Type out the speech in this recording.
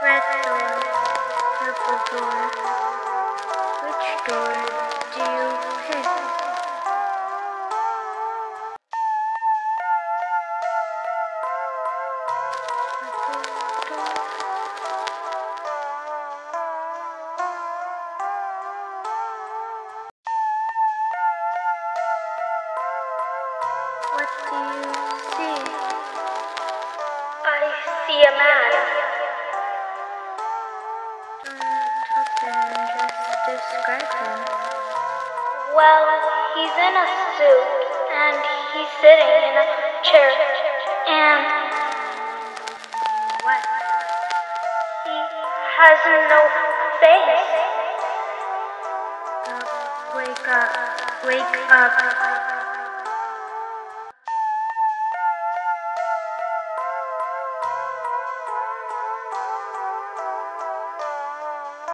Red door, purple door. Which door do you pick? What do you see? I see a man. Don't talk to him, just describe him. Well, he's in a suit, and he's sitting in a chair, and What? he has no face. Wake up, wake up.